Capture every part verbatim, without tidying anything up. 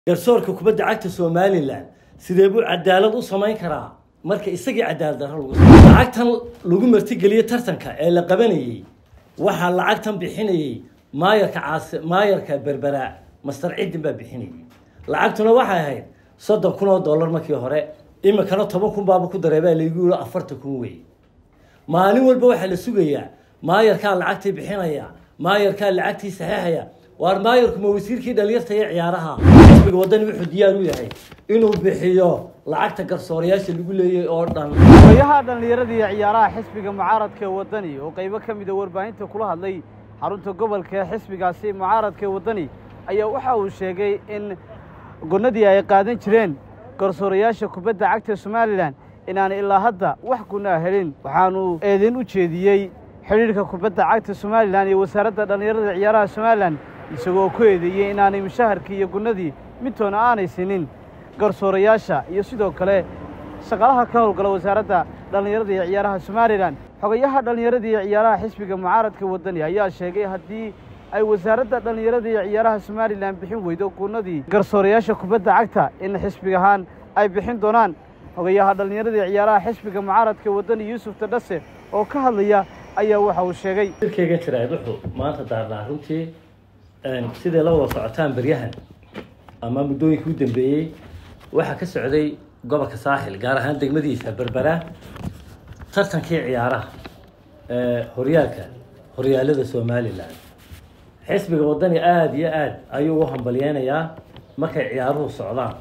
garsoorka kubadda cagta Somaliland sidee buu cadaalad u samayn karaa marka isagii cadaalad darro lagu sameeyo lacagtan lagu martigeliyo tartanka ee la qabanayay waxa lacagtan bixinayay maayarka caas maayarka berbera mastar ciidin baa bixinayay lacagtuna waxa ahayd soddon kun oo dollar markii hore imikana toban kun baa ku dareebay lagu yiri afartan kun weey maalin walba waxa la sugayaa maayarka lacagtii bixinaya maayarka lacagtii saxiixaya waar maayarku ma wasiirkii dhalinyarta ee ciyaaraha xisbiga wadani wuxuu diyaar u yahay inuu bixiyo lacagta garsoorayaasha lagu leeyahay oo dhan wayaha dhalinyarada iyo ciyaaraha xisbiga mucaaradka wadani oo qaybo kamid ah warbaahinta kula hadlay xarunta gobolka xisbigaasi mucaaradka wadani ayaa waxa uu sheegay in gonadii ay qaadan jireen garsoorayaasha kubadda cagta Somaliland inaan ilaa hadda wax kuna helin waxaanu eedin u jeediyay xiriirka kubadda cagta Somaliland iyo wasaaradda dhalinyarada ciyaaraha Somaliland isagoo ku eedeeyay inaanay mushaharkii iyo gunadii midtoona aanay sinin garsoorayaasha iyo sidoo kale shaqalaha ka howlgala wasaaradda dhalinyarada iyo ciyaaraha Somaliland xogayaha dhalinyarada iyo ciyaaraha xisbiga mucaaradka wadani ayaa sheegay haddii ay wasaaradda dhalinyarada iyo ciyaaraha Somaliland bixin weydo gunadii garsoorayaasha kubadda cagta in xisbigahan ay bixin doonaan xogayaha dhalinyarada iyo ciyaaraha xisbiga mucaaradka wadani Yuusuf Tadase oo ka hadlaya ayaa waxa uu sheegay shirkeyga tiraay wuxuu maanta daarnaa runtii sidee la wada socotaan baryahan ama muddooyinkii u dambeeyay waxa ka socday gobolka saaxil gaar ahaan degmadiisa berbera tartankii ciyaaraha ee horyaalka horyaalada Somaliland xisbiga wadani aad iyo aad ayuu u hambalyeeynaya markay ciyaaruhu socdaan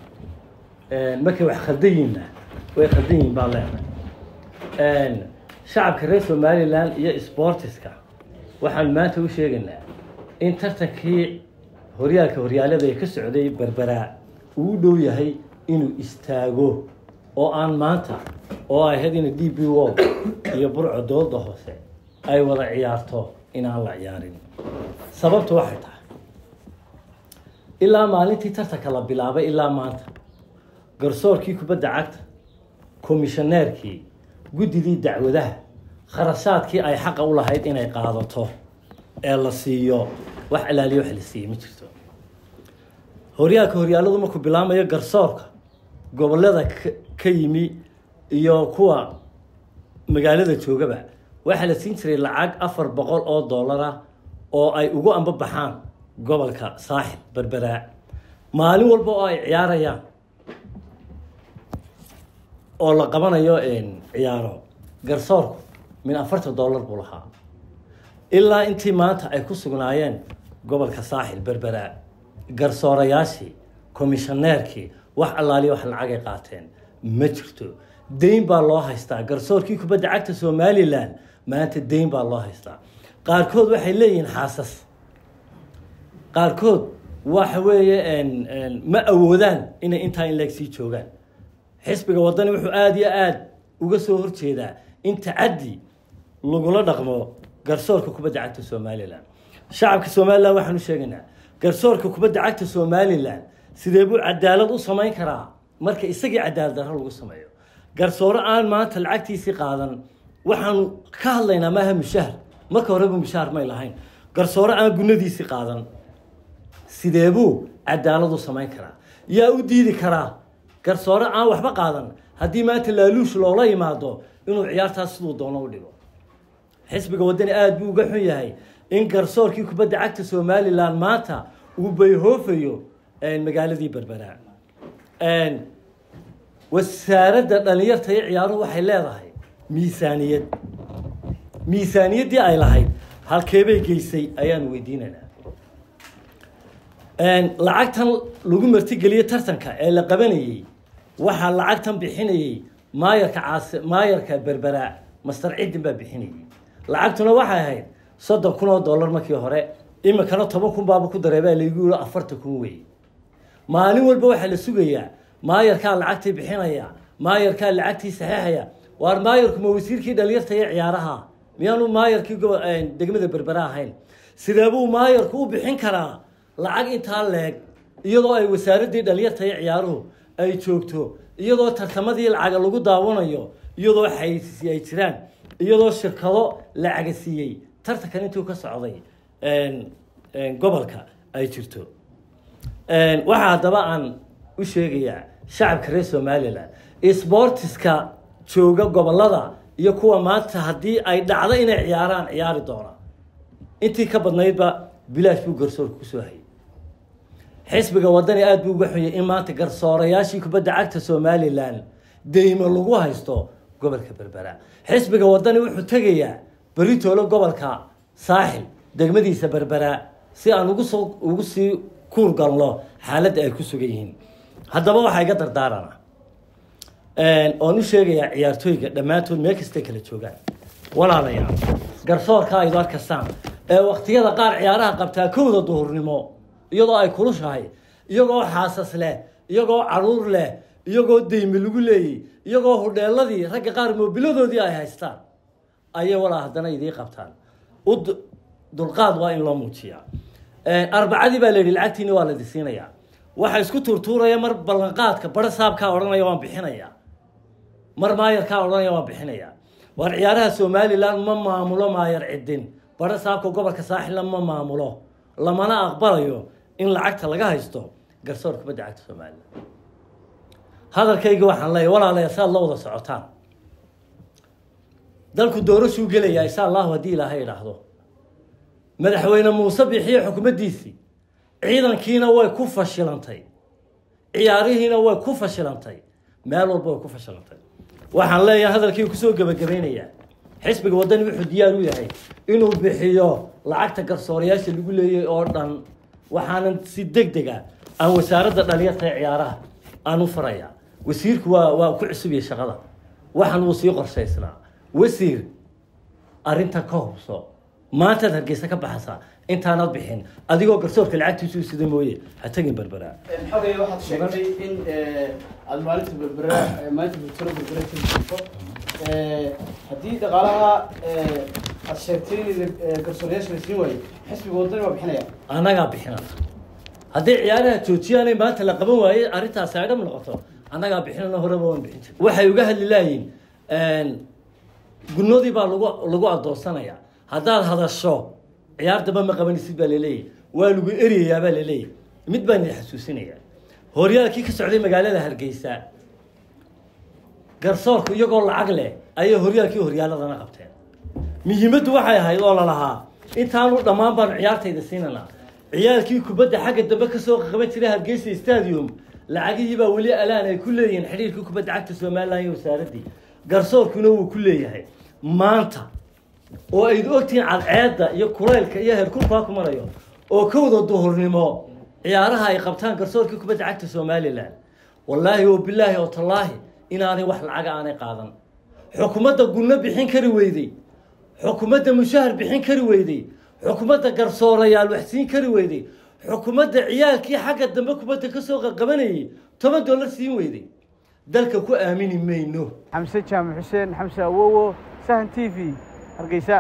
ee markay wax khaldayna way khaldayin baa leeyahay shacabka reer Somaliland iyo sportiska waxaan maanta u sheegaynaa in tartankii horyaalka horyaalada ay ka socday berbera uu dhow yahay inuu istaago oo aan maanta oo ay hadina D B World iyo burco dooda hoose ay wada ciyaarto inaan la ciyaarin sababtu waxay tahay ilaa maalintii tartanka la bilaabay ilaa maanta garsoorkii kubadda cagta komishaneerkii gudidii dacwadaha kharashaadkii ay xaq u lahayd inay qaadato ee la siiyo wax ilaaliyo wax la siiyo ma jirto horyaalka horyaaladu markuu bilaamayo garsoorka gobolada ka yimi iyo kuwa magaalada joogaba waxa la siin jiray lacag afar boqol oo dollar ah oo ay ugu amba baxaan gobolka saaxil berbera maalin walba oo ay ciyaarayaan oo la qabanayo in ciyaaro garsoorku min afartan dollar buu lahaa ilaa intii maanta ay ku sugnaayeen gobolka saaxil berbera garsoorayaashii komishaneerkii wax allaaliyo wax lacag ay qaateen ma jirto deyn baa loo haystaa garsoorkii kubadda cagta Somaliland maanta deyn baa loo haystaa qaarkood waxay leeyihiin xaasas qaarkood waxa weeye in ma awoodaan inay intaa in leeg sii joogaan xisbiga wadani wuxuu aad iyo aad uga soo horjeedaa in tacaddi lagula dhaqmo garsoorka kubadda cagta Somaliland shacabka Somaliland waxaan u sheegaynaa garsoorka kubadda cagta Somaliland sidee buu cadaalad u samayn karaa marka isagii cadaalad darro lagu sameeyo garsoore aan maanta lacagtiisii qaadan waxaan ka hadlaynaa maaha mushahar marka horeba mushahar may lahayn garsoore aan gunadiisii qaadan sidee buu cadaalad u samayn karaa yaa u diidi karaa garsoore aan waxba qaadan haddii maanta laaluush loola yimaado inuu ciyaartaas siduu doono u dhigo xisbiga wadani aad buu uga xun yahay in garsoorkii kubadda cagta Somaliland maanta uu bayhoofayo magaaladii berbera wasaaradda dhalinyarta ee ciyaaruhu waxay leedahay miisaaniyad miisaaniyaddii ay lahayd halkee bay geysay ayaan weydiinaynaa lacagtan lagu martigeliyo tartanka ee la qabanayay waxa lacagtan bixinayay maayarka caas maayarka berbera mastar ciidin baa bixinayay lacagtuna waxa ahayd soddon kun oo dollar markii hore imikana toban kun baa ku dareebay lagu yiri afartan kun weey maalin walba waxa la sugayaa maayarka lacagtii bixinaya maayarka lacagtii saxiixaya waar maayarku ma wasiirkii dhalinyarta ee ciyaaraha miyaanu maayarkii degmada berbera ahayn sidee buu maayarku u bixin karaa lacag intaa leeg iyadoo ay wasaaradii dhalinyarta ee ciyaaruhu ay joogto iyadoo tartamadii lacag lagu daawanayo iyadoo xayeysiis ay jiraan iyadoo shirkado lacag siiyay tartankan intuu ka socday een een gobolka ay jirto waxaa haddaba aan u sheegayaa shacabka reer somaliland sportiska jooga gobolada iyo kuwa maanta haddii ay dhacdo inay ciyaaraan ciyaari doonaan intii ka badnaydba bilaash buu garsoorka kusoo hayay xisbiga wadani aad buu uga xuyay in maanta garsoorayaashii kubadda cagta somaliland deymo lagu haysto gobolka berbera xisbiga wadani wuxuu tegayaa beritoolo gobolka saaxil degmadiisa berbera si aan ugu soo ugu sii kuur galno xaaladda ay ku sugan yihiin haddaba waxaa iga dardaarana oon u sheegayaa ciyaartooyga dhammaantood meel kastay kala joogaan walaalayaal garsoorka aydu arkasaan ee waqtiyada qaar ciyaaraha qabtaa kowda duhurnimo iyadoo ay kulushahay iyagoo xaasas leh iyagoo caruur leh iyagoo deymi lagu leeyay iyagoo hudheeladii ragga qaar moobiladoodii ay haystaan ayay walaa haddana idii qabtaan u dulqaad waa in loo muujiyaa arbacadii baa la yidhi lacagtiini waa la disiinayaa waxa isku tuurtuuraya mar ballanqaadka bara saabkaa odhanaya waan bixinayaa mar maayarkaa odhanaya waan bixinayaa waar ciyaaraha somaliland ma maamulo maayar cidin bara saabka gobolka saaxilna ma maamulo lamana aqbalayo in lacagta laga haysto garsoor kubadda cagta somaliland hadalkayga waxaan leeyahay walaalayaal saad la wada socotaan dalku doorashuu gelayaa insha allahu haddii ilaahay idhaahdo madaxweyne muuse bixiye xukuumaddiisii ciidankiina way ku fashilantay ciyaarihiina way ku fashilantay meel walba way ku fashilantay waxaan leeyahay hadalkii kusoo gabagabaynayaa xisbiga wadani wuxuu diyaar u yahay inuu bixiyo lacagta garsoorayaasha lagu leeyay oo dhan waxaanan si degdeg ah aan wasaaradda dhalinyarta ee ciyaaraha aan u farayaa wasiirku waa waa ku cusubiyay shaqada waxaan uu sii qorshaysnaa wasiir arrinta ka hubso maantaad hargeysa ka baxaysaa intaanad bixin adigoo garsoorka lacagtiisu sida mooye ha tagin berbera xogay waxaad sheegtay in aad maalinta berbera maalinta berbera berbera ka jirto haddii dhaqaalaha aad sheegtay in garsoorayaasha la siin waayo xisbiga wadani waa bixinaya annagaa bixinana haddii ciyaaraha joojiyaanay maanta la qaban waayey arrintaasi ay dham noqoto annagaa bixinana horeba waan bixin jir waxay uga hadli laayiin gudnoodii baa lagu lagu adoonsanayaa haddaad hadasho ciyaar damba ma qabanaysid baa laleeyahy waa lagu eriyayaa baa laleeyahy mid baan idin xasuusinayaa horyaalkii ka socday magaalada hargeysa garsoorku iyagoo lacag leh ayay horyaalkii horyaaladana qabteen muhiimaddu waxay ahayd oo lalahaa intaanu dhammaan baanu ciyaartayda siinanaa ciyaalkii kubadda xagga dambe kasoo qaban jiray hargeysa stadium lacagihii baa weli alaan ay ku leeyihiin xidhiirkii kubadda cagta somaliland iyo wasaaraddii garsoorkuna wuu ku leeyahay maanta oo ayd ogtihiin cadceedda iyo kulaylka iyo heerkulkaa ku marayo oo kowda duhurnimo ciyaaraha ay qabtaan garsoorkii kubadda cagta somaliland wallaahi oo bilaahi oo tallaahi inaanay wax lacaga aanay qaadan xukuumadda gunno bixin kari weyday xukuumadda mushahar bixin kari weyday xukuumadda garsoorayaal wax siin kari weyday xukuumadda ciyaalkii xagga dambe kubadda kasoo qaqabanayay toban dollar siin weyday dalka ku aamini mayno xamse jaamac xuseen xamse awowo sahan t v hargeysa